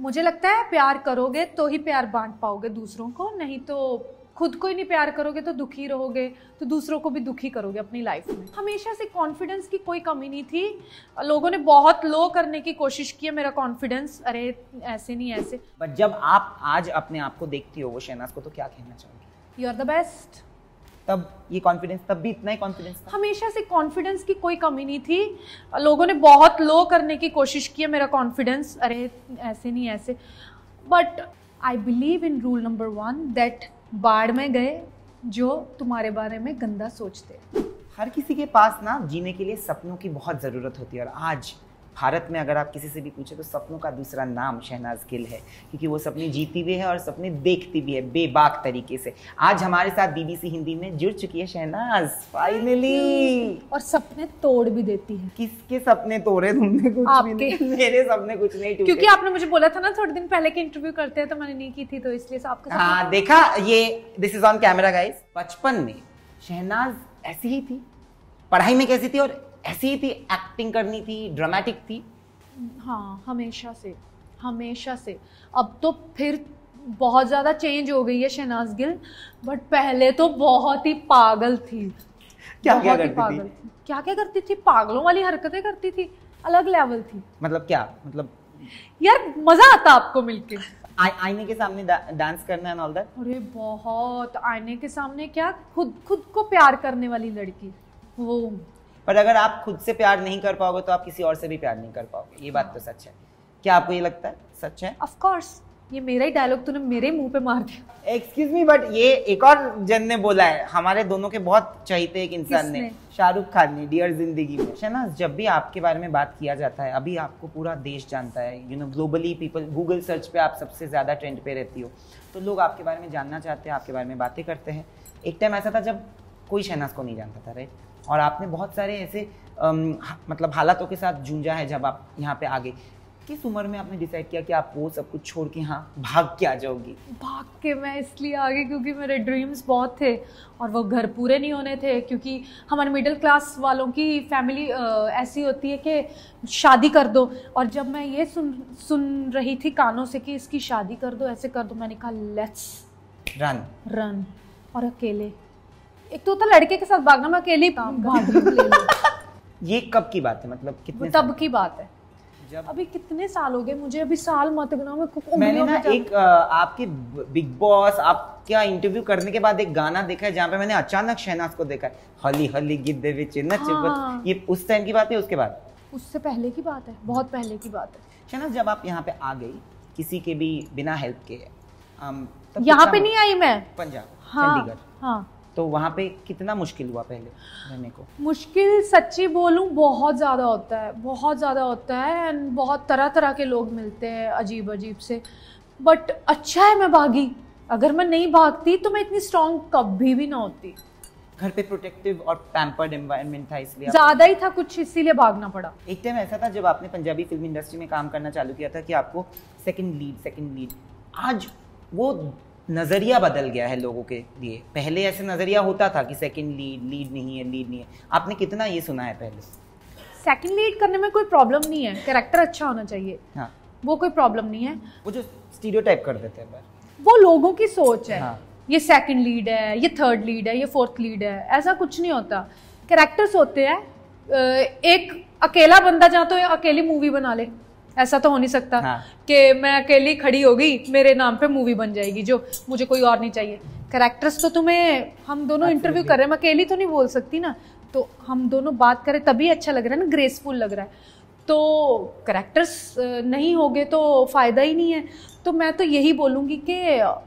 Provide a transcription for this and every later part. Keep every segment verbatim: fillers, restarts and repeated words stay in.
मुझे लगता है प्यार करोगे तो ही प्यार बांट पाओगे दूसरों को, नहीं तो खुद को ही नहीं प्यार करोगे तो दुखी रहोगे, तो दूसरों को भी दुखी करोगे अपनी लाइफ में। हमेशा से कॉन्फिडेंस की कोई कमी नहीं थी, लोगों ने बहुत लो करने की कोशिश की है मेरा कॉन्फिडेंस, अरे ऐसे नहीं ऐसे। बट जब आप आज अपने आप को देखती हो वो शहनाज को, तो क्या कहना चाहोगे? You are the best. तब ये कॉन्फिडेंस, तब भी इतना ही कॉन्फिडेंस था? हमेशा से कॉन्फिडेंस की कोई कमी नहीं थी, लोगों ने बहुत लो करने की कोशिश की है मेरा कॉन्फिडेंस, अरे ऐसे नहीं ऐसे। But I believe in rule number one that बाढ़ में गए जो तुम्हारे बारे में गंदा सोचते। हर किसी के पास ना जीने के लिए सपनों की बहुत ज़रूरत होती है, और आज भारत में अगर आप किसी से भी पूछे तो सपनों का दूसरा नाम शहनाज गिल है, क्योंकि वो सपने जीती भी है और सपने देखती भी है बेबाक तरीके से। आज हमारे साथ बीबीसी हिंदी में जुड़ चुकी है शहनाज फाइनली, और सपने तोड़ भी देती है। किसके सपने तोड़े तुमने? कुछ आपके। भी नहीं, मेरे सपने कुछ नहीं टूटे। क्योंकि आपने मुझे बोला था ना थोड़े दिन पहले कि इंटरव्यू करते हैं, तो मैंने नहीं की थी, तो इसलिए से आपका हाँ देखा, ये this is on camera guys. बचपन में शहनाज ऐसी ही थी, पढ़ाई में कैसी थी और ऐसी ही थी, एक्टिंग करनी थी, ड्रामेटिक थी। हाँ हमेशा से, हमेशा से। अब तो फिर बहुत ज़्यादा चेंज हो गई है शहनाज गिल, बट पहले तो बहुत ही पागल थी। क्या क्या करती पागल थी? थी क्या क्या करती थी? पागलों वाली हरकतें करती थी, अलग लेवल थी। मतलब क्या? मतलब यार मजा आता आपको मिलके। आ, आईने के सामने डा, डांस करना एंड ऑल दैट? अरे बहुत, आईने के सामने क्या, खुद खुद को प्यार करने वाली लड़की वो। पर अगर आप खुद से प्यार नहीं कर पाओगे तो आप किसी और से भी प्यार नहीं कर पाओगे, ये बात तो सच है। क्या आपको ये लगता है सच है? ऑफ कोर्स, ये मेरा ही डायलॉग तूने मेरे मुंह पे मार दिया। एक्सक्यूज मी, बट ये एक और जन ने बोला है, हमारे दोनों के बहुत चहीते एक इंसान ने, शाहरुख खान ने, डियर जिंदगी में। शहनाज, जब भी आपके बारे में बात किया जाता है, अभी आपको पूरा देश जानता है, you know globally people, Google search पे आप सबसे ज्यादा ट्रेंड पे रहती हो, तो लोग आपके बारे में जानना चाहते हैं, आपके बारे में बातें करते हैं। एक टाइम ऐसा था जब कोई शहनाज को नहीं जानता था, राइट? और आपने बहुत सारे ऐसे अम, मतलब हालातों के साथ जूझा है जब आप यहाँ पे आ गए। किस उम्र में आपने डिसाइड किया कि आप वो सब कुछ छोड़ के हाँ भाग के आ जाओगी? भाग के मैं इसलिए आ गई क्योंकि मेरे ड्रीम्स बहुत थे और वो घर पूरे नहीं होने थे, क्योंकि हमारे मिडिल क्लास वालों की फैमिली ऐसी होती है कि शादी कर दो। और जब मैं ये सुन सुन रही थी कानों से कि इसकी शादी कर दो, ऐसे कर दो, मैंने कहा लेट्स रन रन। और अकेले, एक तो होता लड़के के साथ भागना, मैं अकेले भाग रही हूँ। ये कब की बात है? मतलब कितने तब की बात है, जब अभी कितने साल हो गए मुझे, अभी साल मत गिनाओ, मैं मैंने ना एक आ, आपके बिग बॉस आपका इंटरव्यू करने के बाद एक गाना देखा है जहाँ पे मैंने अचानक शहनाज को देखा है, हली हली गिद्दे विच नच। हाँ। ये उस टाइम की बात है उसके बाद? उससे पहले की बात है, बहुत पहले की बात है। शहनाज, जब आप यहाँ पे आ गई किसी के भी बिना हेल्प के, यहाँ पे नहीं आई मैं, पंजाब, हाँ, चंडीगढ़, हाँ, तो वहाँ पे कितना मुश्किल हुआ पहले रहने को? मुश्किल सच्ची बोलूं बहुत ज़्यादा होता है, बहुत ज़्यादा होता है, एंड बहुत तरह तरह के लोग मिलते हैं अजीब अजीब से। बट अच्छा है मैं भागी, अगर मैं नहीं भागती तो मैं इतनी स्ट्रॉन्ग कभी भी ना होती। घर पे प्रोटेक्टिव और पैम्पर्ड एनवायरनमेंट था, इसलिए ज़्यादा ही था कुछ, इसीलिए भागना पड़ा। एक टाइम ऐसा था जब आपने पंजाबी फिल्म इंडस्ट्री में काम करना चालू किया था कि आपको सेकंड लीड सेकंड लीड आज वो नज़रिया बदल गया है लोगों के लिए। पहले ऐसे नज़रिया होता था कि सेकंड लीड लीड नहीं है, लीड नहीं है। आपने कितना ये सुना है पहले? सेकंड लीड करने में कोई प्रॉब्लम नहीं है, कैरेक्टर अच्छा होना चाहिए, हाँ, वो कोई प्रॉब्लम नहीं है। वो जो स्टीरियोटाइप कर देते हैं वो लोगों की सोच है। हाँ। ये सेकंड लीड है, ये थर्ड लीड है, ये फोर्थ लीड है, ऐसा कुछ नहीं होता। कैरेक्टर्स होते हैं, एक अकेला बंदा जहाँ तो अकेली मूवी बना ले, ऐसा तो हो नहीं सकता हाँ। कि मैं अकेली खड़ी हो गई मेरे नाम पे मूवी बन जाएगी, जो मुझे कोई और नहीं चाहिए। कैरेक्टर्स तो तुम्हें, हम दोनों इंटरव्यू कर रहे हैं, मैं अकेली तो नहीं बोल सकती ना, तो हम दोनों बात करें तभी अच्छा लग रहा है ना, ग्रेसफुल लग रहा है। तो कैरेक्टर्स नहीं होगे तो फ़ायदा ही नहीं है। तो मैं तो यही बोलूँगी कि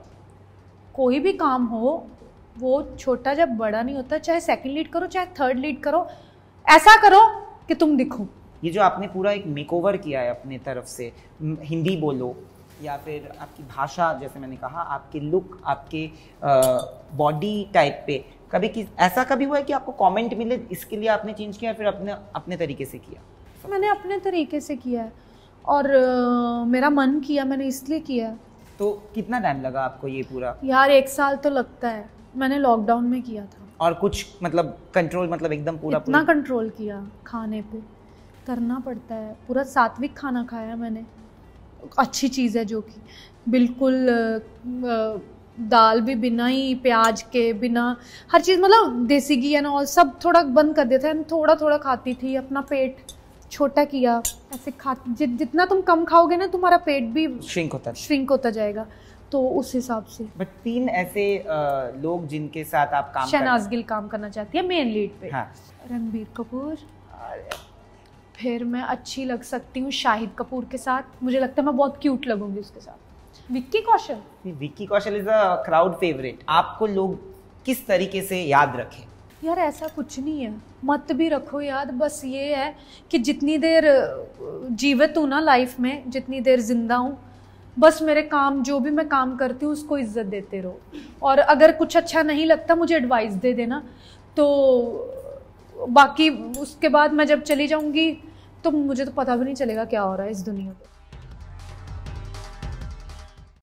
कोई भी काम हो वो छोटा जब बड़ा नहीं होता, चाहे सेकंड लीड करो चाहे थर्ड लीड करो, ऐसा करो कि तुम दिखो। ये जो आपने पूरा एक मेकओवर किया है अपने तरफ से, हिंदी बोलो या फिर आपकी भाषा, जैसे मैंने कहा, आपके लुक, आपके बॉडी टाइप पे, कभी किस ऐसा कभी हुआ है कि आपको कमेंट मिले इसके लिए आपने चेंज किया, फिर अपने अपने तरीके से किया? मैंने अपने तरीके से किया है और uh, मेरा मन किया, मैंने इसलिए किया। तो कितना टाइम लगा आपको ये पूरा? यार एक साल तो लगता है, मैंने लॉकडाउन में किया था। और कुछ मतलब कंट्रोल, मतलब एकदम पूरा इतना कंट्रोल किया, खाने पे करना पड़ता है, पूरा सात्विक खाना खाया मैंने, अच्छी चीज़ है, जो कि बिल्कुल दाल भी बिना ही प्याज के, बिना हर चीज़, मतलब देसी घी एंड ऑल सब थोड़ा बंद कर देता है। थोड़ा थोड़ा खाती थी, अपना पेट छोटा किया, ऐसे खा जि, जितना तुम कम खाओगे ना तुम्हारा पेट भी श्रिंक होता श्रिंक होता जाएगा, तो उस हिसाब से। बट तीन ऐसे आ, लोग जिनके साथ आप काम शहनाज गिल काम करना चाहती है मेन लीड पे। हाँ। रणबीर कपूर, फिर मैं अच्छी लग सकती हूँ शाहिद कपूर के साथ, मुझे लगता है मैं बहुत क्यूट लगूंगी उसके साथ। Vicky Kaushal, Vicky Kaushal is a crowd favourite. आपको लोग किस तरीके से याद रखें? यार ऐसा कुछ नहीं है, मत भी रखो याद, बस ये है कि जितनी देर जीवित हूँ ना लाइफ में, जितनी देर जिंदा हूँ, बस मेरे काम, जो भी मैं काम करती हूँ उसको इज्जत देते रहो, और अगर कुछ अच्छा नहीं लगता मुझे एडवाइस दे देना, तो बाकी उसके बाद मैं जब चली जाऊँगी तो मुझे तो पता भी नहीं चलेगा क्या हो रहा है इस दुनिया में।